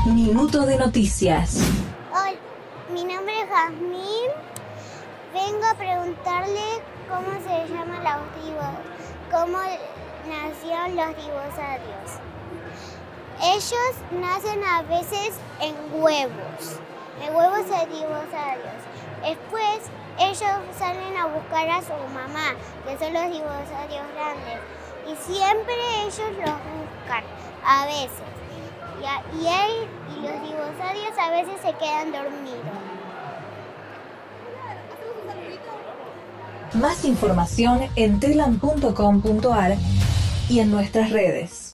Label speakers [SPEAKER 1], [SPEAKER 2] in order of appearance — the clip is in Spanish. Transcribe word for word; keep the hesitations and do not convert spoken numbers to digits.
[SPEAKER 1] Minuto de noticias.
[SPEAKER 2] Hola, mi nombre es Jazmín. Vengo a preguntarle cómo se llaman los divos, cómo nacieron los divosauриos. Ellos nacen a veces en huevos, en huevos de divosauриos. Después ellos salen a buscar a su mamá, que son los divosauриos grandes, y siempre ellos los buscan, a veces. Y, a, y, él, y los divosauриos a veces se quedan dormidos.
[SPEAKER 1] Más información en telam punto com punto ar y en nuestras redes.